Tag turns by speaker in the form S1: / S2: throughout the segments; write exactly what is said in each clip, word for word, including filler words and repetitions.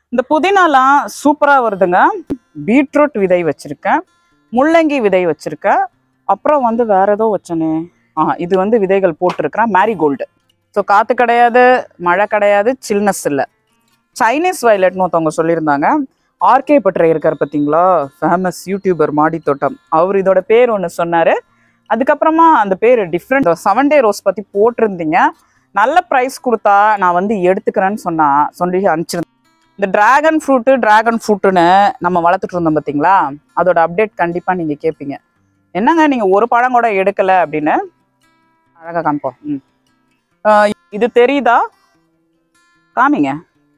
S1: இந்த புதினாலாம் சூப்பரா வருதுங்க. பீட்ரூட் விதை வச்சிருக்கேன், முள்ளங்கி விதை வச்சிருக்கேன், அப்புறம் வந்து வேற ஏதோ வச்சனே. ஆ இது வந்து விதைகள் போட்டிருக்கிறேன், மேரிகோல்டு. ஸோ காற்று கிடையாது, மழை கிடையாது, சில்னஸ் இல்லை. சைனீஸ் வயலட்னு ஒருத்தவங்க சொல்லியிருந்தாங்க. ஆர்கே பட்டறை இருக்கார் பார்த்தீங்களா, ஃபேமஸ் யூடியூபர் மாடி தோட்டம், அவர் இதோட பேர் ஒன்று சொன்னார். அதுக்கப்புறமா அந்த பேர் டிஃப்ரெண்ட். செவன் டே ரோஸ் பற்றி போட்டிருந்தீங்க, நல்ல ப்ரைஸ் கொடுத்தா நான் வந்து எடுத்துக்கிறேன்னு சொன்னா சொல்லி அனுப்பிச்சிருந்தேன். இந்த டிராகன் ஃப்ரூட்டு டிராகன் ஃப்ரூட்டுன்னு நம்ம வளர்த்துட்டு இருந்தோம் பார்த்தீங்களா, அதோட அப்டேட் கண்டிப்பாக நீங்கள் கேட்பீங்க. என்னங்க நீங்கள் ஒரு பழம் கூட எடுக்கலை அப்படின்னு. அழகாக காமிப்போம். ம் இது தெரியுதா, காமிங்க.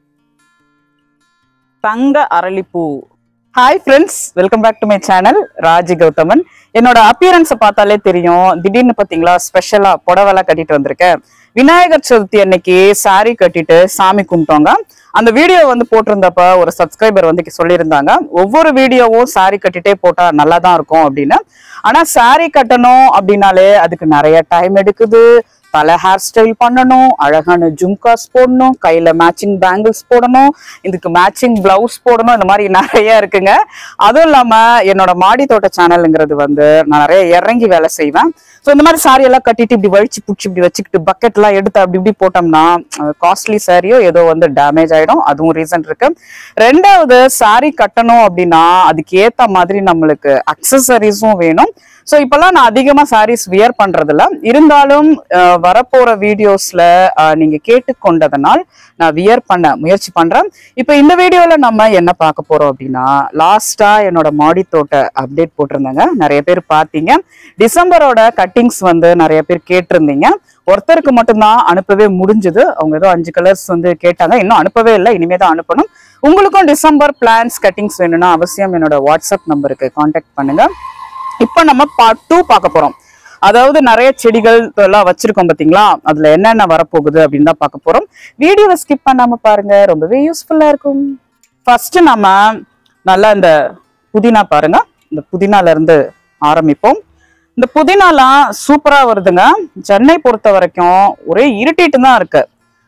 S1: தங்க அரளிப்பூ. Hi friends, welcome back to my channel Raji Gowthaman. என்னோட அப்பியரன்ஸை பார்த்தாலே தெரியும், திடீர்னு பார்த்தீங்களா ஸ்பெஷலாக புடவெல்லாம் கட்டிட்டு வந்திருக்கேன். விநாயகர் சதுர்த்தி அன்னைக்கு சாரி கட்டிட்டு சாமி கும்பிட்டோங்க. அந்த வீடியோ வந்து போட்டிருந்தப்ப ஒரு சப்ஸ்கிரைபர் வந்து சொல்லியிருந்தாங்க, ஒவ்வொரு வீடியோவும் சாரி கட்டிட்டே போட்டா நல்லா தான் இருக்கும் அப்படின்னு. ஆனா சாரி கட்டணும் அப்படின்னாலே அதுக்கு நிறைய டைம் எடுக்குது. பல ஹேர் ஸ்டைல் பண்ணணும், அழகான ஜும்காஸ் போடணும், கையில மேட்சிங் பேங்கிள்ஸ் போடணும், இதுக்கு மேட்சிங் பிளவுஸ் போடணும், இந்த மாதிரி நிறைய இருக்குங்க. அதுவும் இல்லாம என்னோட மாடி தோட்ட சேனலுங்கிறது வந்து நான் நிறைய இறங்கி வேலை செய்வேன். ஸோ இந்த மாதிரி சாரி எல்லாம் கட்டிட்டு இப்படி வழிச்சு பிடிச்சி இப்படி வச்சுக்கிட்டு பக்கெட் எல்லாம் எடுத்து அப்படி இப்படி போட்டோம்னா காஸ்ட்லி சாரியோ ஏதோ வந்து டேமேஜ் ஆயிடும். அதுவும் ரீசன் இருக்கு. ரெண்டாவது, சாரி கட்டணும் அப்படின்னா அதுக்கு ஏத்த மாதிரி நம்மளுக்கு அக்சசரிஸும் வேணும். ஸோ இப்பெல்லாம் நான் அதிகமா சாரீஸ் வியர் பண்றதில்ல, இருந்தாலும் வரப்போற வீடியோஸ்ல நீங்க கேட்டுக்கொண்டதனால் நான் வியர் பண்ண முயற்சி பண்றேன். இப்போ இந்த வீடியோல நம்ம என்ன பார்க்க போறோம் அப்படின்னா, லாஸ்டா என்னோட மாடி தோட்ட அப்டேட் போட்டிருந்தாங்க, நிறைய பேர் பார்த்தீங்க. டிசம்பரோட கட்டிங்ஸ் வந்து நிறைய பேர் கேட்டிருந்தீங்க. ஒருத்தருக்கு மட்டும்தான் அனுப்பவே முடிஞ்சது. அவங்க ஏதோ அஞ்சு கலர்ஸ் வந்து கேட்டாங்க, இன்னும் அனுப்பவே இல்லை, இனிமே தான் அனுப்பணும். உங்களுக்கும் டிசம்பர் பிளான்ஸ் கட்டிங்ஸ் வேணும்னா அவசியம் என்னோட வாட்ஸ்அப் நம்பருக்கு கான்டாக்ட் பண்ணுங்க. இப்போ நம்ம பார்ட் டூ பார்க்க போறோம். அதாவது நிறைய செடிகள் எல்லாம் வச்சிருக்கோம் பார்த்தீங்களா, அதுல என்னென்ன வரப்போகுது அப்படின்னு தான் பார்க்க போறோம். வீடியோவை ஸ்கிப் பண்ணாம பாருங்க, ரொம்பவே யூஸ்ஃபுல்லா இருக்கும். ஃபர்ஸ்ட் நம்ம நல்லா இந்த புதினா பாருங்க, இந்த புதினால இருந்து ஆரம்பிப்போம். இந்த புதினாலாம் சூப்பரா வருதுங்க. சென்னை பொறுத்த வரைக்கும் ஒரே இருட்டிட்டு தான் இருக்கு.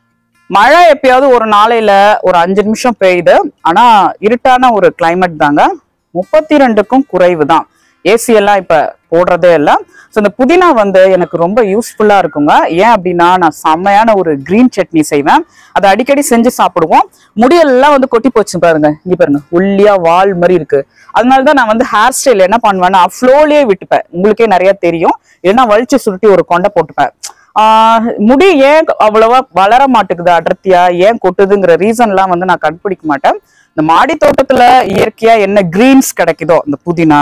S1: மழை எப்பயாவது ஒரு நாளையில ஒரு அஞ்சு நிமிஷம் பெய்யுது, ஆனா இருட்டான ஒரு கிளைமேட் தாங்க. முப்பத்தி ரெண்டுக்கும் குறைவு தான். ஏசி எல்லாம் இப்ப போடுறதே இல்லை. ஸோ இந்த புதினா வந்து எனக்கு ரொம்ப யூஸ்ஃபுல்லா இருக்குங்க. ஏன் அப்படின்னா, நான் செம்மையான ஒரு கிரீன் சட்னி செய்வேன், அதை அடிக்கடி செஞ்சு சாப்பிடுவோம். முடியெல்லாம் வந்து கொட்டி போச்சு பாருங்க, இங்க பாருங்க ஒல்லியா வால் மாதிரி இருக்கு. அதனாலதான் நான் வந்து ஹேர் ஸ்டைல் என்ன பண்ணுவேன்னா ஃப்ளோலயே விட்டுப்பேன். உங்களுக்கே நிறைய தெரியும், இல்லைன்னா வலிச்சு சுருட்டி ஒரு கொண்டை போட்டுப்பேன். ஆஹ் முடி ஏன் அவ்வளவா வளர மாட்டேங்குது, அடர்த்தியா ஏன் கொட்டுதுங்கிற ரீசன்லாம் வந்து நான் கண்டுபிடிக்க மாட்டேன். இந்த மாடி தோட்டத்துல இயற்கையா என்ன கிரீன்ஸ் கிடைக்குதோ, இந்த புதினா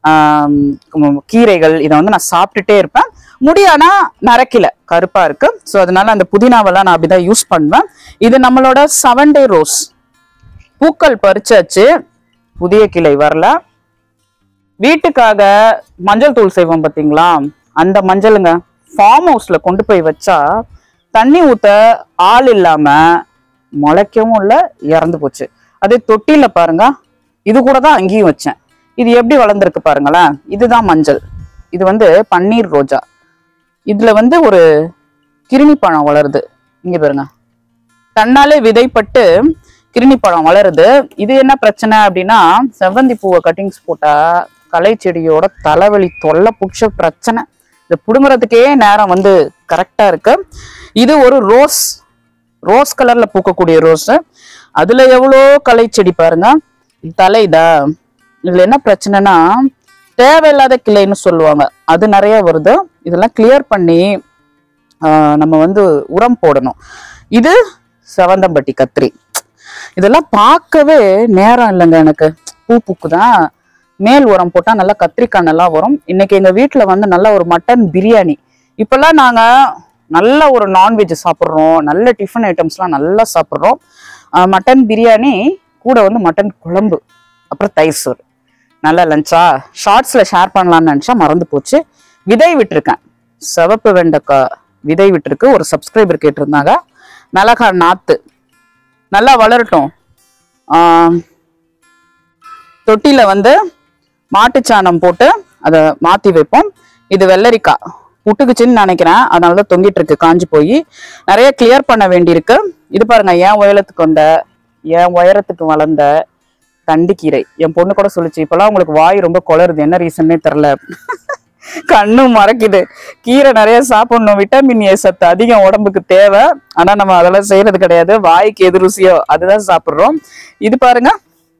S1: ஆஹ் கீரைகள், இதை வந்து நான் சாப்பிட்டுட்டே இருப்பேன். முடியானா நரக்கில கருப்பா இருக்கு. ஸோ அதனால அந்த புதினாவெல்லாம் நான் அப்படிதான் யூஸ் பண்ணுவேன். இது நம்மளோட செவன் டே ரோஸ். பூக்கள் பறிச்சாச்சு, புதிய கிளை வரல. வீட்டுக்காக மஞ்சள் தூள் செய்வோம் பார்த்தீங்களா, அந்த மஞ்சளுங்க ஃபார்ம் ஹவுஸ்ல கொண்டு போய் வச்சா தண்ணி ஊத்த ஆள் இல்லாம முளைக்கவும் இல்லை, இறந்து போச்சு. அதே தொட்டில பாருங்க, இது கூட தான் அங்கேயும் வச்சேன். இது எப்படி வளர்ந்துருக்கு பாருங்களேன். இதுதான் மஞ்சள், இது வந்து பன்னீர் ரோஜா. இதுல வந்து ஒரு கிருணி பழம் வளருது, இங்க பாருங்க, தன்னாலே விதைப்பட்டு கிருணி பழம் வளருது. இது என்ன பிரச்சனை அப்படின்னா, செவ்வந்தி பூவை கட்டிங்ஸ் போட்டா களை செடியோட தலைவலி தொல்லை பிடிச்ச பிரச்சனை. இதை புடுங்குறதுக்கே நேரம் வந்து கரெக்டா இருக்கு. இது ஒரு ரோஸ், ரோஸ் கலர்ல பூக்கக்கூடிய ரோஸ். அதுல எவ்வளோ களை செடி பாருங்க. தலைதா, இதுல என்ன பிரச்சனைனா தேவையில்லாத கிளைன்னு சொல்லுவாங்க, அது நிறைய வருது. இதெல்லாம் கிளியர் பண்ணி ஆஹ் நம்ம வந்து உரம் போடணும். இது செவந்தம்பட்டி கத்திரி. இதெல்லாம் பார்க்கவே நேரம் இல்லைங்க எனக்கு. பூ பூக்குதான், மேல் உரம் போட்டா நல்லா கத்திரிக்காய் நல்லா வரும். இன்னைக்கு எங்க வீட்டுல வந்து நல்ல ஒரு மட்டன் பிரியாணி. இப்பெல்லாம் நாங்க நல்ல ஒரு நான்வெஜ் சாப்பிட்றோம், நல்ல டிஃபன் ஐட்டம்ஸ்லாம் நல்லா சாப்பிட்றோம். மட்டன் பிரியாணி கூட வந்து மட்டன் குழம்பு, அப்புறம் தயிர் சோறு. நல்லா லஞ்சா ஷார்ட்ஸ்ல ஷேர் பண்ணலாம்னு நினைச்சா மறந்து போச்சு. விதை விட்டுருக்கேன், சிவப்பு வெண்டைக்காய் விதை விட்டுருக்கு. ஒரு சப்ஸ்கிரைபர் கேட்டிருந்தாங்க. மிளகா நாத்து நல்லா வளரட்டும். ஆஹ் தொட்டில வந்து மாட்டுச்சாணம் போட்டு அதை மாத்தி வைப்போம். இது வெள்ளரிக்காய் புட்டுக்குச்சின்னு நினைக்கிறேன், அதனாலதான் தொங்கிட்டு இருக்கு, காஞ்சி போய். நிறைய கிளியர் பண்ண வேண்டியிருக்கு. இது பாருங்க, ஏன் உயரத்துக்கு வந்த என் உயரத்துக்கு வளர்ந்த தண்டுக்கீரை. என் பொண்ணு கூட சொல்லிச்சு, இப்பெல்லாம் உங்களுக்கு வாய் ரொம்ப குளருது, என்ன ரீசன்னே தெரில, கண்ணும் மறைக்குது, கீரை நிறைய சாப்பிடணும், விட்டமின் ஏ சத்து அதிகம் உடம்புக்கு தேவை, ஆனா நம்ம அதெல்லாம் செய்யறது கிடையாது, வாய்க்கு எது ருசியோ அதுதான் சாப்பிடுறோம். இது பாருங்க,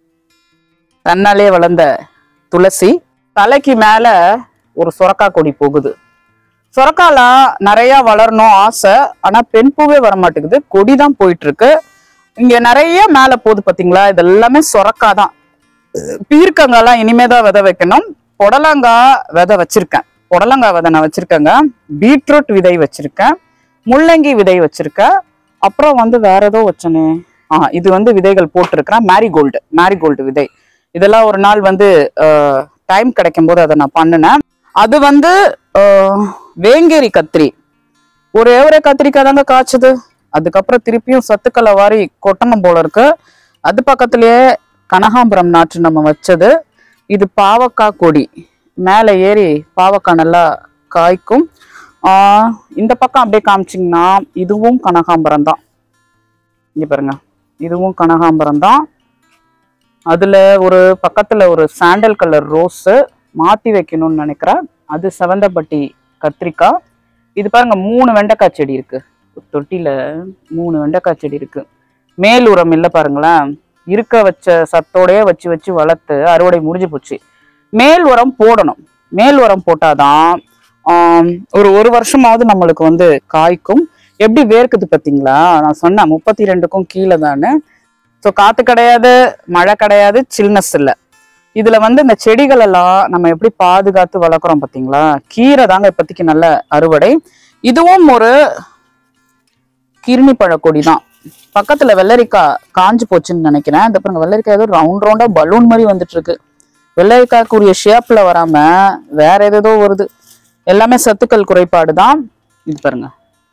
S1: தன்னாலே வளர்ந்த துளசி. தலைக்கு மேல ஒரு சொரக்காய் கொடி போகுது. சொரக்காலாம் நிறைய வளரணும் ஆசை, ஆனா பெண் பூவே வர மாட்டேங்குது, கொடிதான் போயிட்டு இருக்கு. இங்க நிறைய மேல போகுது பாத்தீங்களா, இது எல்லாமே சொரக்காய் தான். பீர்க்கங்காய்லாம் இனிமேதான் விதை வைக்கணும். புடலங்காய் விதை வச்சிருக்கேன், புடலங்காய் விதை நான் வச்சிருக்கேங்க. பீட்ரூட் விதை வச்சிருக்கேன், முள்ளங்கி விதை வச்சிருக்கேன். அப்புறம் வந்து வேற ஏதோ வச்சனே, ஆஹ் இது வந்து விதைகள் போட்டிருக்கிறேன், மேரிகோல்டு மேரிகோல்டு விதை. இதெல்லாம் ஒரு நாள் வந்து டைம் கிடைக்கும் போது அதை நான் பண்ணினேன். அது வந்து வேங்கேரி கத்திரி, ஒரே ஒரே கத்திரிக்காய் தாங்க காய்ச்சது. அதுக்கப்புறம் திருப்பியும் சத்துக்களை வாரி கொட்டணும் போல இருக்கு. அது பக்கத்திலேயே கனகாம்பரம் நாற்று நம்ம வச்சது. இது பாவக்காய் கொடி, மேலே ஏறி பாவக்காய் நல்லா காய்க்கும். ஆஹ் இந்த பக்கம் அப்படியே காமிச்சிங்கன்னா இதுவும் கனகாம்பரம் தான். இங்க பாருங்க, இதுவும் கனகாம்பரம் தான். அதுல ஒரு பக்கத்துல ஒரு சாண்டல் கலர் ரோஸு மாத்தி வைக்கணும்னு நினைக்கிறேன், அது செவந்தப்பட்டி கத்திரிக்காய். இது பாருங்க, மூணு வெண்டைக்காய் செடி இருக்கு தொட்டியில, மூணு வெண்டைக்காய் செடி இருக்கு. மேல் உரம் இல்லை பாருங்களேன், இருக்க வச்ச சத்தோடய வச்சு வச்சு வளர்த்து அறுவடை முடிஞ்சு போச்சு. மேல் உரம் போடணும், மேல் உரம் போட்டாதான் ஆஹ் ஒரு ஒரு வருஷமாவது நம்மளுக்கு வந்து காய்க்கும். எப்படி வேர்க்குது பார்த்தீங்களா, நான் சொன்னேன் முப்பத்தி ரெண்டுக்கும் கீழே தானே. ஸோ காத்து கிடையாது, மழை கிடையாது, சில்னஸ் இல்லை. இதுல வந்து இந்த செடிகள் எல்லாம் நம்ம எப்படி பாதுகாத்து வளர்க்குறோம் பார்த்தீங்களா. கீரை தாங்க இப்போதைக்கு நல்ல அறுவடை. இதுவும் ஒரு கிருணி பழக்கொடி தான். பக்கத்துல வெள்ளரிக்காய் காஞ்சு போச்சுன்னு நினைக்கிறேன். இந்த பாருங்க, வெள்ளரிக்காய் ஏதோ ரவுண்ட் ரவுண்டா பலூன் மாதிரி வந்துட்டு இருக்கு. வெள்ளரிக்காய்க்குரிய ஷேப்ல வராம வேற ஏதோ வருது. எல்லாமே சத்துக்கள் குறைபாடு தான். இது பாருங்க,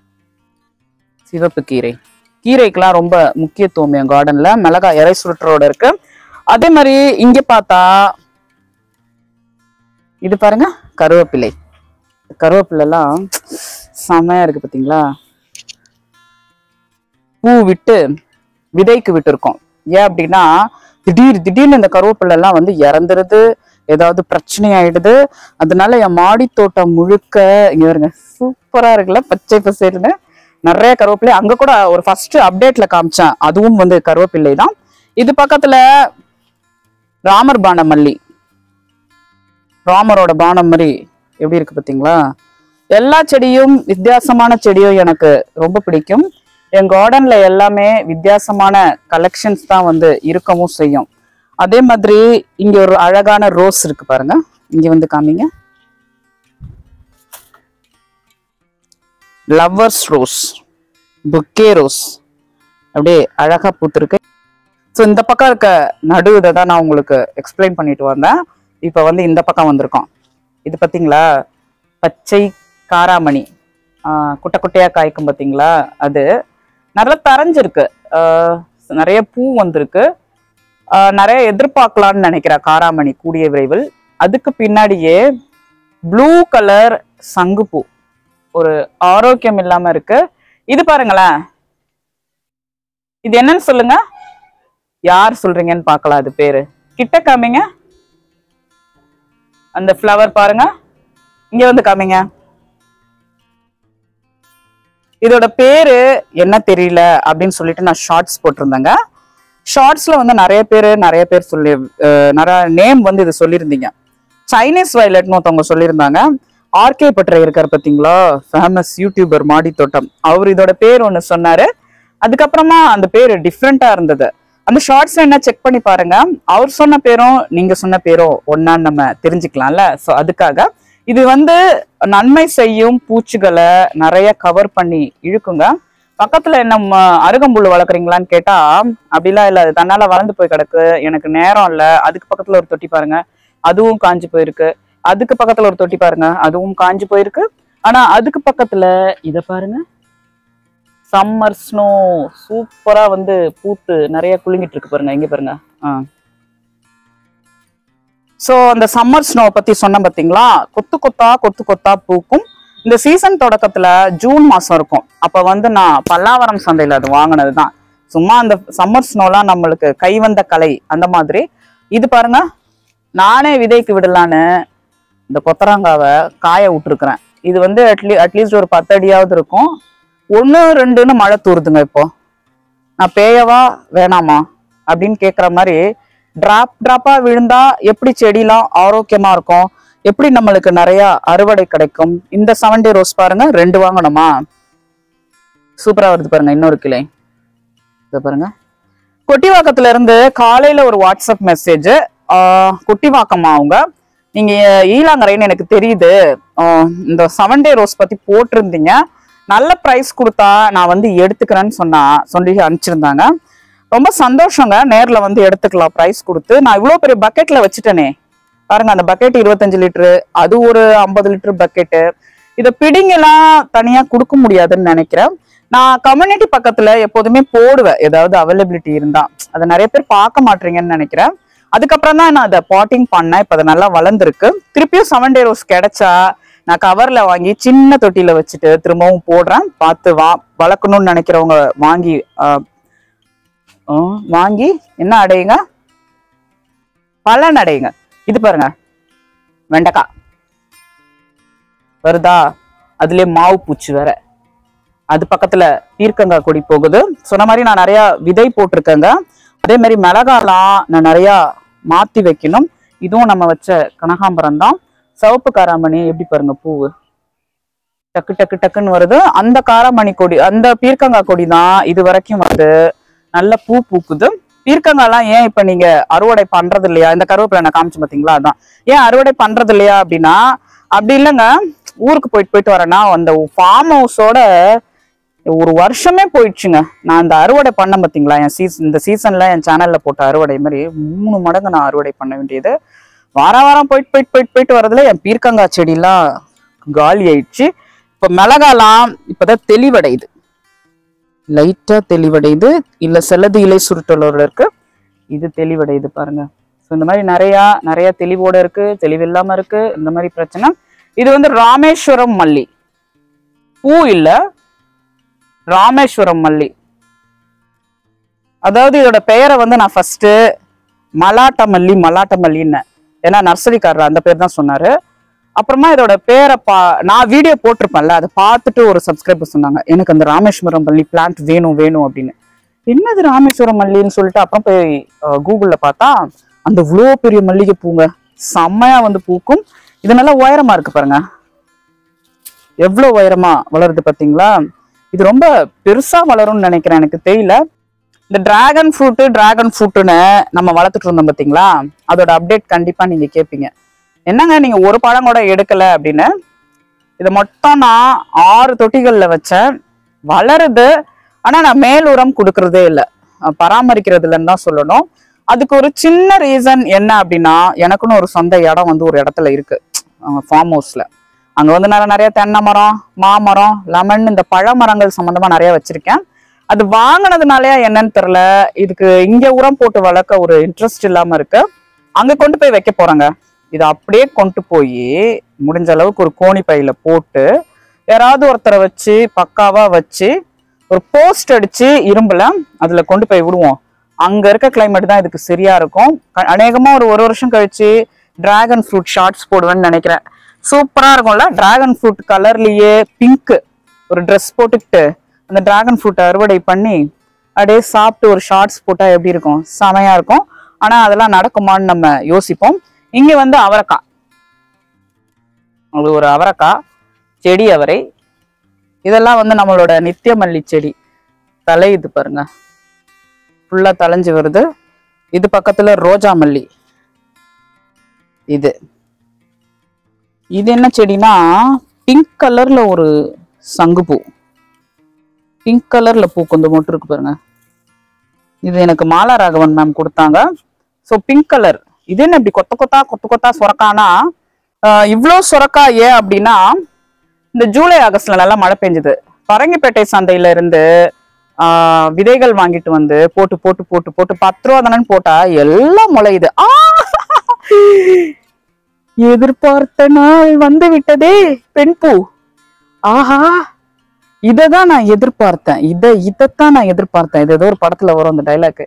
S1: சிவப்பு கீரை. கீரைக்கெல்லாம் ரொம்ப முக்கியத்துவம் என் கார்டன்ல. மிளகாய் இறை சுருட்டரோட இருக்கு. அதே மாதிரி இங்க பார்த்தா இது பாருங்க, கருவேப்பிலை. கருவேப்பிலை எல்லாம் செமையா இருக்கு பாத்தீங்களா. பூ விட்டு விதைக்கு விட்டு இருக்கோம். ஏன் அப்படின்னா திடீர் திடீர்னு இந்த கருவேப்பிலை எல்லாம் வந்து இறந்துருது, ஏதாவது பிரச்சனை ஆயிடுது. அதனால என் மாடி தோட்டம் முழுக்க இங்க வருங்க, சூப்பரா இருக்குல்ல, பச்சை பசேல்னு நிறைய கருவேப்பிலை. அங்க கூட ஒரு ஃபர்ஸ்ட் அப்டேட்ல காமிச்சேன், அதுவும் வந்து கருவேப்பிலை தான். இது பக்கத்துல ராமர் பானம் மல்லி, ராமரோட பானம் மாதிரி எப்படி இருக்கு பாத்தீங்களா. எல்லா செடியும் வித்தியாசமான செடியும் எனக்கு ரொம்ப பிடிக்கும். என் கார்டன்ல எல்லாமே வித்தியாசமான கலெக்ஷன்ஸ் தான் வந்து இருக்கவும் செய்யும். அதே மாதிரி இங்க ஒரு அழகான ரோஸ் இருக்கு பாருங்க, இங்க வந்து காமிங்க, லவ்வர்ஸ் ரோஸ், புக்கே ரோஸ், அப்படியே அழகா பூத்திருக்கு. ஸோ இந்த பக்கம் இருக்க நடு இதை தான் நான் உங்களுக்கு எக்ஸ்பிளைன் பண்ணிட்டு வந்தேன். இப்போ வந்து இந்த பக்கம் வந்திருக்கோம். இது பார்த்தீங்களா, பச்சை காராமணி, குட்டை குட்டையா காய்க்கும் பார்த்தீங்களா, அது நல்லா தரைஞ்சிருக்கு, நிறைய பூ வந்திருக்கு. நிறைய எதிர்பார்க்கலான்னு நினைக்கிறேன் காராமணி கூடிய விரைவில். அதுக்கு பின்னாடியே ப்ளூ கலர் சங்குப்பூ, ஒரு ஆரோக்கியம் இல்லாம இருக்கு. இது பாருங்களேன், இது என்னன்னு சொல்லுங்க, யார் சொல்றீங்கன்னு பார்க்கலாம். அது பேரு கிட்ட காமிங்க, அந்த ஃப்ளவர் பாருங்க, இங்க வந்து காமிங்க. இதோட பேரு என்ன தெரியல அப்படின்னு சொல்லிட்டு நான் ஷார்ட்ஸ் போட்டிருந்தேங்க. ஷார்ட்ஸ்ல வந்து நிறைய பேர் நிறைய பேர் சொல்லி நிறைய நேம் வந்து இது சொல்லியிருந்தீங்க. சைனீஸ் வயலட்னு ஒருத்தவங்க சொல்லியிருந்தாங்க. ஆர்கே பட்டறை இருக்காரு பார்த்தீங்களா, ஃபேமஸ் யூடியூபர் மாடி தோட்டம், அவர் இதோட பேர் ஒன்று சொன்னாரு. அதுக்கப்புறமா அந்த பேர் டிஃப்ரெண்டா இருந்தது. அந்த ஷார்ட்ஸ்ல என்ன செக் பண்ணி பாருங்க, அவர் சொன்ன பேரும் நீங்க சொன்ன பேரும் ஒன்னான்னு நம்ம தெரிஞ்சுக்கலாம்ல. ஸோ அதுக்காக இது வந்து நன்மை செய்யும் பூச்சிகளை நிறைய கவர் பண்ணி இழுக்குங்க. பக்கத்துல என்ன அருகம்புல் வளர்க்குறீங்களான்னு கேட்டா அப்படிலாம் இல்லை, அது தன்னால வளர்ந்து போய் கிடக்கு, எனக்கு நேரம் இல்லை. அதுக்கு பக்கத்துல ஒரு தொட்டி பாருங்க, அதுவும் காஞ்சு போயிருக்கு. அதுக்கு பக்கத்துல ஒரு தொட்டி பாருங்க, அதுவும் காஞ்சு போயிருக்கு. ஆனா அதுக்கு பக்கத்துல இத பாருங்க, சம்மர் ஸ்னோ சூப்பரா வந்து பூத்து நிறைய குலுங்கிட்டு இருக்கு பாருங்க, இங்க பாருங்க. ஆஹ் சோ அந்த சம்மர் ஸ்னோ பத்தி சொன்ன பாத்தீங்களா, கொத்து கொத்தா கொத்து கொத்தா பூக்கும். இந்த சீசன் தொடக்கத்துல ஜூன் மாசம் இருக்கும். அப்ப வந்து நான் பல்லாவரம் சந்தையில அது வாங்கினதுதான். சும்மா அந்த சம்மர் ஸ்னோலாம் நம்மளுக்கு கைவந்த கலை அந்த மாதிரி. இது பாருங்க, நானே விதைக்கு விடலான்னு இந்த கொத்தரங்காவை காய விட்டுருக்குறேன். இது வந்து அட்லீ அட்லீஸ்ட் ஒரு பத்து அடியாவது இருக்கும். ஒன்று ரெண்டுன்னு மழை தூருதுங்க. இப்போ நான் பேயவா வேணாமா அப்படின்னு கேட்குற மாதிரி டிராப் டிராப்பா விழுந்தா எப்படி செடிலாம் ஆரோக்கியமா இருக்கும், எப்படி நம்மளுக்கு நிறைய அறுவடை கிடைக்கும். இந்த செவன் டே ரோஸ் பாருங்க, ரெண்டு வாங்கணுமா, சூப்பரா வருது பாருங்க. இன்னொரு கிளை இதை பாருங்க. கொட்டிவாக்கத்துல இருந்து காலையில ஒரு வாட்ஸ்அப் மெசேஜ், ஆஹ் கொட்டிவாக்கமா அவங்க, நீங்க ஈலாங்கரைன்னு எனக்கு தெரியுது, இந்த செவன் டே ரோஸ் பத்தி போட்டிருந்தீங்க, நல்ல ப்ரைஸ் கொடுத்தா நான் வந்து எடுத்துக்கிறேன்னு சொன்னா சொல்லி அனுப்பிச்சிருந்தாங்க. ரொம்ப சந்தோஷங்க. நேர்ல வந்து எடுத்துக்கலாம் ப்ரைஸ் கொடுத்து. நான் இவ்வளோ பெரிய பக்கெட்ல வச்சுட்டேனே பாருங்க. அந்த பக்கெட் இருபத்தஞ்சு லிட்டரு, அது ஒரு ஐம்பது லிட்டர் பக்கெட்டு. இதை பிடிங்கெல்லாம் தனியா கொடுக்க முடியாதுன்னு நினைக்கிறேன். நான் கம்யூனிட்டி பக்கத்துல எப்போதுமே போடுவேன், ஏதாவது அவைலபிலிட்டி இருந்தா. அதை நிறைய பேர் பார்க்க மாட்டீங்கன்னு நினைக்கிறேன். அதுக்கப்புறம் தான் நான் அதை பாட்டிங் பண்ணேன். இப்போ அதை நல்லா வளர்ந்துருக்கு. திருப்பியும் செவன் டே ரோஸ் கிடைச்சா நான் கவர்ல வாங்கி சின்ன தொட்டியில வச்சுட்டு திரும்பவும் போடுறேன். பார்த்து வா வளர்க்கணும்னு நினைக்கிறவங்க வாங்கி வாங்கி என்ன அடையுங்க, பலன் அடையுங்க. இது பாருங்க, வெண்டைக்காய் வருதா, அதுலயே மாவு பூச்சி வேற. அது பக்கத்துல பீர்க்கங்காய் கொடி போகுது. சொன்ன மாதிரி நான் நிறைய விதை போட்டிருக்கேங்க. அதே மாதிரி மிளகாலாம் நான் நிறைய மாத்தி வைக்கணும். இதுவும் நம்ம வச்ச கனகாம்பரம் தான். சிவப்பு காராமணி எப்படி பாருங்க, பூவு டக்கு டக்கு டக்குன்னு வருது. அந்த காராமணி கொடி, அந்த பீர்க்கங்காய் கொடி தான் இது வரைக்கும் வந்து நல்ல பூ பூக்குது. பீர்க்கங்காய்லாம் ஏன் இப்ப நீங்க அறுவடை பண்றது இல்லையா, இந்த கருவேப்பிலை நான் காமிச்சு பாத்தீங்களா, அதான் ஏன் அறுவடை பண்றது இல்லையா அப்படின்னா, அப்படி இல்லைங்க, ஊருக்கு போயிட்டு போயிட்டு வரேன்னா அந்த ஃபார்ம் ஹவுஸோட ஒரு வருஷமே போயிடுச்சுங்க. நான் இந்த அறுவடை பண்ண பார்த்தீங்களா, என் சீசன் இந்த சீசன்ல என் சேனல்ல போட்ட அறுவடை மாதிரி மூணு மடங்கு நான் அறுவடை பண்ண வேண்டியது. வார வாரம் போயிட்டு போயிட்டு போயிட்டு போயிட்டு வரதுல என் பீர்க்கங்காய் செடியெல்லாம் காலி ஆயிடுச்சு. இப்போ மிளகாலாம் இப்போதான் தெளிவடையுது, லைட்டா தெளிவடையுது. இல்ல செல்லது இலை சுருட்டலோட இருக்கு, இது தெளிவடையுது பாருங்க. ஸோ இந்த மாதிரி நிறையா நிறைய தெளிவோட இருக்கு, தெளிவு இல்லாம இருக்கு, இந்த மாதிரி பிரச்சனை. இது வந்து ராமேஸ்வரம் மல்லி, பூ இல்ல, ராமேஸ்வரம் மல்லி. அதாவது இதோட பெயரை வந்து நான் ஃபர்ஸ்ட் மலாட்ட மல்லி மலாட்ட மல்லின்னு, ஏன்னா நர்சரிக்காரர் அந்த பேர் தான் சொன்னாரு. அப்புறமா இதோட பேரை பா நான் வீடியோ போட்டிருப்பேன்ல, அதை பார்த்துட்டு ஒரு சப்ஸ்கிரைபர் சொன்னாங்க, எனக்கு அந்த ராமேஸ்வரம் மல்லி பிளான்ட் வேணும் வேணும் அப்படின்னு. என்னது ராமேஸ்வரம் மல்லின்னு சொல்லிட்டு அப்புறம் போய் கூகுள்ல பார்த்தா அந்த இவ்வளோ பெரிய மல்லிகை பூங்க, செம்மையா வந்து பூக்கும். இது நல்லா உயரமா இருக்கு பாருங்க, எவ்வளவு உயரமா வளருது பாத்தீங்களா. இது ரொம்ப பெருசா வளரும்னு நினைக்கிறேன், எனக்கு தெரியல. இந்த டிராகன் ஃப்ரூட்டு டிராகன் ஃப்ரூட்டுன்னு நம்ம வளர்த்துட்டு இருந்தோம் பாத்தீங்களா, அதோட அப்டேட் கண்டிப்பா நீங்க கேட்பீங்க. என்னங்க நீங்க ஒரு பழம் கூட எடுக்கல அப்படின்னு. இதை மொத்தம் நான் ஆறு தொட்டிகள்ல வச்சேன், வளருது. ஆனா நான் மேல் உரம் கொடுக்கறதே இல்லை, பராமரிக்கிறது இல்லைன்னு தான் சொல்லணும். அதுக்கு ஒரு சின்ன ரீசன் என்ன அப்படின்னா, எனக்குன்னு ஒரு சொந்த இடம் வந்து ஒரு இடத்துல இருக்கு ஃபார்ம் ஹவுஸ்ல. அங்க வந்து நிறைய நிறைய தென்னை மரம், மாமரம், லெமன், இந்த பழ மரங்கள் சம்பந்தமா நிறைய வச்சிருக்கேன். அது வாங்கினதுனாலயா என்னன்னு தெரியல, இதுக்கு இங்க உரம் போட்டு வளர்க்க ஒரு இன்ட்ரெஸ்ட் இல்லாம இருக்கு. அங்க கொண்டு போய் வைக்க போறாங்க. இதை அப்படியே கொண்டு போய் முடிஞ்ச அளவுக்கு ஒரு கோணி பையில போட்டு யாராவது ஒருத்தரை வச்சு பக்காவா வச்சு ஒரு போஸ்ட் அடிச்சு இரும்புல அதுல கொண்டு போய் விடுவோம். அங்க இருக்க கிளைமேட் தான் இதுக்கு சரியா இருக்கும். அநேகமா ஒரு ஒரு வருஷம் கழிச்சு டிராகன் ஃப்ரூட் ஷார்ட்ஸ் போடுவேன்னு நினைக்கிறேன். சூப்பரா இருக்கும்ல, டிராகன் ஃப்ரூட் கலர்லயே பிங்க் ஒரு ட்ரெஸ் போட்டுக்கிட்டு அந்த டிராகன் ஃப்ரூட் அறுவடை பண்ணி அப்படியே சாப்பிட்டு ஒரு ஷார்ட்ஸ் போட்டா எப்படி இருக்கும், செமையா இருக்கும். ஆனா அதெல்லாம் நடக்குமான்னு நம்ம யோசிப்போம். இங்க வந்து அவரைக்காய், அது ஒரு அவரைக்காய் செடி அவரை. இதெல்லாம் வந்து நம்மளோட நித்திய மல்லி செடி தலையுது பாருங்க, ஃபுல்லா தலைஞ்சு வருது. இது பக்கத்துல ரோஜா மல்லி. இது இது என்ன செடினா, பிங்க் கலர்ல ஒரு சங்குப்பூ, பிங்க் கலர்ல பூ கொஞ்சம் மட்டும் இருக்கு பாருங்க. இது எனக்கு மாலா ராகவன் மேம் கொடுத்தாங்க. So pink colour. இது என்ன இப்படி கொத்த கொத்தா கொத்த கொத்தா சொரக்கானா, இவ்வளோ சொரக்கா ஏன் அப்படின்னா, இந்த ஜூலை ஆகஸ்ட்ல நல்லா மழை பெஞ்சுது. பரங்கிப்பேட்டை சந்தையில இருந்து ஆஹ் விதைகள் வாங்கிட்டு வந்து போட்டு போட்டு போட்டு போட்டு பத்து ரூபா தானே போட்டா எல்லாம் முளையுது. ஆ எதிர்பார்த்த நாள் வந்து விட்டதே பெண் பூ. ஆஹா, இததான் நான் எதிர்பார்த்தேன். இதை இதைத்தான் நான் எதிர்பார்த்தேன். இது ஏதோ ஒரு படத்துல வரும் அந்த டைலாக்.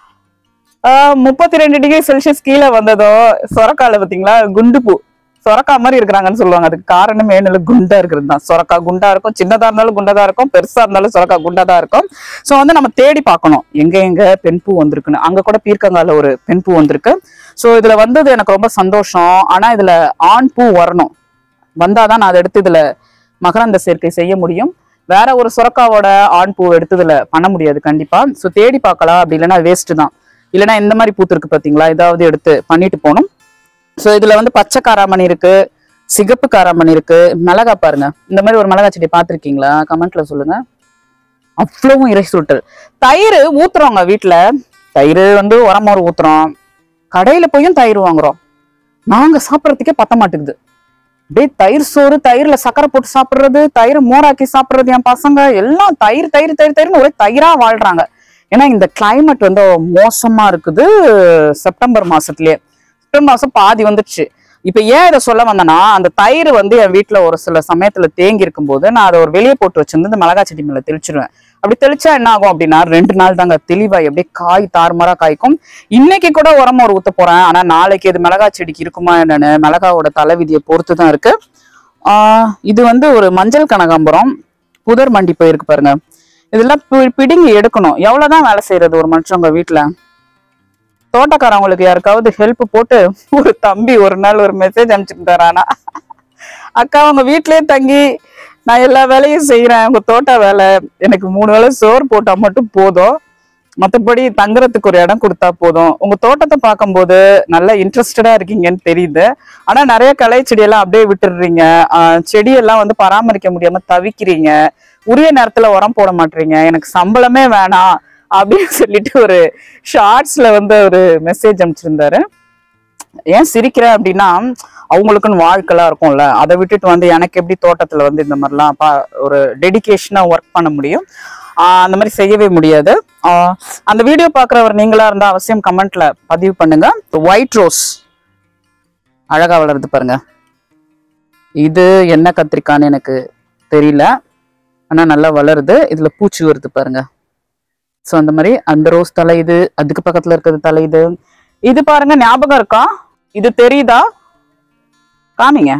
S1: ஆஹ் முப்பத்தி ரெண்டு டிகிரி செல்சியஸ் கீழே வந்ததோ சொரக்கால பாத்தீங்களா, குண்டு பூ சொரக்கா மாதிரி இருக்கிறாங்கன்னு சொல்லுவாங்க. அதுக்கு காரணமே நல்ல குண்டா இருக்கிறது தான். சொரக்கா குண்டா இருக்கும், சின்னதா இருந்தாலும் குண்டா இருக்கும், பெருசா இருந்தாலும் சொரக்கா குண்டா தான் இருக்கும். சோ வந்து நம்ம தேடி பார்க்கணும் எங்க எங்க பெண் பூ வந்திருக்குன்னு. அங்க கூட பீர்க்கங்கால ஒரு பெண் பூ வந்திருக்கு. சோ இதுல வந்தது எனக்கு ரொம்ப சந்தோஷம். ஆனா இதுல ஆண் பூ வரணும், வந்தாதான் நான் அதை எடுத்து இதுல மகரந்த சேர்க்கை செய்ய முடியும். வேற ஒரு சுரக்காவோட ஆண் பூ எடுத்து இதுல பண்ண முடியாது கண்டிப்பா. சோ தேடி பார்க்கலாம், அப்படி இல்லைன்னா வேஸ்ட் தான். இல்லைன்னா இந்த மாதிரி பூத்து இருக்கு பாத்தீங்களா, இதாவது எடுத்து பண்ணிட்டு போகணும். சோ இதுல வந்து பச்சை காராமணி இருக்கு, சிகப்பு காராமணி இருக்கு, மிளகா பாருங்க. இந்த மாதிரி ஒரு மிளகா செடி பாத்திருக்கீங்களா? கமெண்ட்ல சொல்லுங்க. அவ்வளவும் இறை சுட்டல். தயிர் ஊத்துறோங்க வீட்டுல. தயிர் வந்து உரமோர் ஊத்துறோம், கடையில போயும் தயிர் வாங்குறோம். நாங்க சாப்பிடறதுக்கே பத்த மாட்டேங்குது. அப்படியே தயிர் சோறு, தயிர்ல சக்கரை போட்டு சாப்பிடுறது, தயிர் மோராக்கி சாப்பிடுறது. என் பசங்க எல்லாம் தயிர் தயிர் தயிர் தயிர்னு ஒரே தயிரா வாழ்றாங்க. ஏன்னா இந்த கிளைமேட் வந்து மோசமா இருக்குது. செப்டம்பர் மாசத்துலயே செப்டம்பர் மாசம் பாதி வந்துடுச்சு. இப்ப ஏன் இதை சொல்ல வந்தேன்னா, அந்த தயிர் வந்து என் வீட்டுல ஒரு சில சமயத்துல தேங்கி இருக்கும் போது நான் அதை ஒரு வெளியே போட்டு வச்சிருந்து இந்த மிளகா செடி மேல தெளிச்சிருவேன். அப்படி தெளிச்சா என்ன ஆகும் அப்படின்னா, ரெண்டு நாள் தாங்க தெளிவாய் அப்படியே காய் தாறுமாறா காய்க்கும். இன்னைக்கு கூட உரம் ஒரு ஊத்த போறேன். ஆனா நாளைக்கு இது மிளகா செடிக்கு இருக்குமா என்னன்னு மிளகாவோட தலைவிதியை பொறுத்துதான் இருக்கு. ஆஹ் இது வந்து ஒரு மஞ்சள் கனகாம்பரம் புதர் மண்டி போயிருக்கு பாருங்க. இதெல்லாம் பிடுங்கி எடுக்கணும். எவ்வளவுதான் வேலை செய்யறது ஒரு மனுஷங்க வீட்டுல. தோட்டக்காரவங்களுக்கு யாருக்காவது ஹெல்ப் போட்டு, ஒரு தம்பி ஒரு நாள் ஒரு மெசேஜ் அனுப்பிச்சுட்டாரு. ஆனா அக்கா உங்க வீட்லயே தங்கி நான் எல்லா வேலையும் செய்யறேன், உங்க தோட்ட வேலை, எனக்கு மூணு வேளை சோறு போட்டா மட்டும் போதும், மற்றபடி தங்குறதுக்கு ஒரு இடம் கொடுத்தா போதும். உங்க தோட்டத்தை பார்க்கும்போது நல்லா இன்ட்ரெஸ்டடா இருக்கீங்கன்னு தெரியுது. ஆனா நிறைய களை செடியெல்லாம் அப்படியே விட்டுடுறீங்க. ஆஹ் செடியெல்லாம் வந்து பராமரிக்க முடியாம தவிக்கிறீங்க. உரிய நேரத்துல உரம் போட மாட்டீங்க. எனக்கு சம்பளமே வேணாம் அப்படின்னு சொல்லிட்டு ஒரு ஷார்ட்ஸ்ல வந்து ஒரு மெசேஜ் அனுப்பிச்சிருந்தாரு. ஏன் சிரிக்கிறேன் அப்படின்னா, அவங்களுக்குன்னு வாழ்க்கைலாம் இருக்கும்ல, அதை விட்டுட்டு வந்து எனக்கு எப்படி தோட்டத்துல வந்து இந்த மாதிரிலாம் ஒரு டெடிகேஷனா ஒர்க் பண்ண முடியும்? ஆஹ் அந்த மாதிரி செய்யவே முடியாது. ஆஹ் அந்த வீடியோ பாக்குறவர் நீங்களா இருந்தா அவசியம் கமெண்ட்ல பதிவு பண்ணுங்க. ஒயிட் ரோஸ் அழகா வளருது பாருங்க. இது என்ன கத்திரிக்கான்னு எனக்கு தெரியல, ஆனா நல்லா வளருது. இதுல பூச்சி வருது பாருங்க. சோ அந்த மாதிரி அந்த ரோஸ் தலை இது, அதுக்கு பக்கத்துல இருக்கிறது தலை இது. இது பாருங்க, ஞாபகம் இருக்கா? இது தெரியுதா? காமிங்க.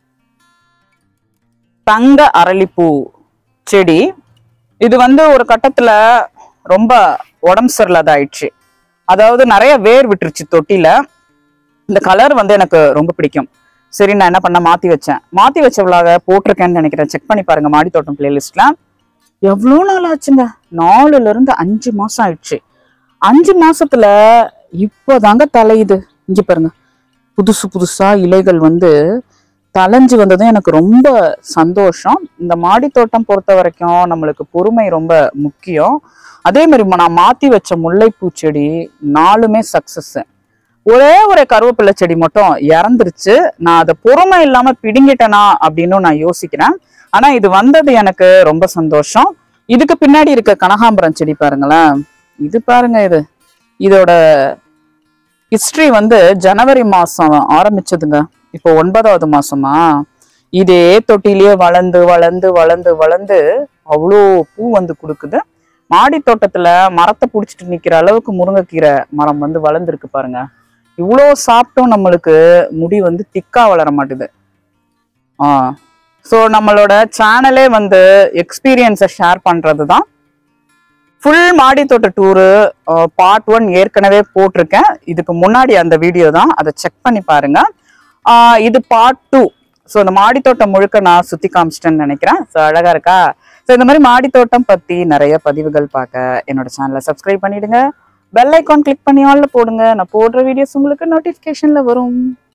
S1: தங்க அரளிப்பூ செடி. இது வந்து ஒரு கட்டத்துல ரொம்ப உடம்பு சரியில்லாத ஆயிடுச்சு. அதாவது நிறைய வேர் விட்டுருச்சு தொட்டில. இந்த கலர் வந்து எனக்கு ரொம்ப பிடிக்கும். சரி நான் என்ன பண்ண, மாத்தி வச்சேன். மாத்தி வச்ச விழாக போட்டிருக்கேன்னு நினைக்கிறேன். செக் பண்ணி பாருங்க மாடி தோட்டம் பிளேலிஸ்ட்ல. எவ்வளோ நாள் ஆச்சுங்க, நாலுல இருந்து அஞ்சு மாசம் ஆயிடுச்சு. அஞ்சு மாசத்துல இப்போதாங்க தலையுது. இங்க பாருங்க, புதுசு புதுசா இலைகள் வந்து தலைஞ்சு வந்ததும் எனக்கு ரொம்ப சந்தோஷம். இந்த மாடி தோட்டம் பொறுத்த வரைக்கும் நம்மளுக்கு பொறுமை ரொம்ப முக்கியம். அதே மாதிரி நான் மாத்தி வச்ச முல்லைப்பூ செடி நாலுமே சக்சஸ். ஒரே ஒரு கருவேப்பிள்ளை செடி மட்டும் இறந்துருச்சு. நான் அதை பொறுமை இல்லாம பிடுங்கிட்டேனா அப்படின்னு நான் யோசிக்கிறேன். ஆனா இது வந்தது எனக்கு ரொம்ப சந்தோஷம். இதுக்கு பின்னாடி இருக்க கனகாம்பரம் செடி பாருங்களேன். இது பாருங்க, இது இதோட ஹிஸ்டரி வந்து ஜனவரி மாசம் ஆரம்பிச்சதுங்க. இப்போ ஒன்பதாவது மாசமா. இதே தொட்டிலேயே வளர்ந்து வளர்ந்து வளர்ந்து வளர்ந்து அவ்வளோ பூ வந்து கொடுக்குது. மாடி தோட்டத்துல மரத்தை புடிச்சிட்டு நிக்கிற அளவுக்கு முருங்கைக்கீரை மரம் வந்து வளர்ந்துருக்கு பாருங்க. இவ்வளோ சாப்பிட்டும் நம்மளுக்கு முடி வந்து திக்கா வளர மாட்டுது. ஆஹ் ஸோ நம்மளோட சேனலே வந்து எக்ஸ்பீரியன்ஸை ஷேர் பண்றது தான். ஃபுல் மாடி தோட்ட டூரு பார்ட் ஒன் ஏற்கனவே போட்டிருக்கேன். இதுக்கு முன்னாடி அந்த வீடியோ தான், அதை செக் பண்ணி பாருங்க. ஆஹ் இது பார்ட் டூ. ஸோ இந்த மாடி தோட்டம் முழுக்க நான் சுத்தி காமிச்சிட்டேன்னு நினைக்கிறேன். ஸோ அழகா இருக்கா? ஸோ இந்த மாதிரி மாடி தோட்டம் பத்தி நிறைய பதிவுகள் பார்க்க என்னோட சேனலை சப்ஸ்கிரைப் பண்ணிடுங்க. பெல் ஐக்கான் கிளிக் பண்ணி ஆல்ல போடுங்க. நான் போடுற வீடியோஸ் உங்களுக்கு நோட்டிஃபிகேஷன்ல வரும்.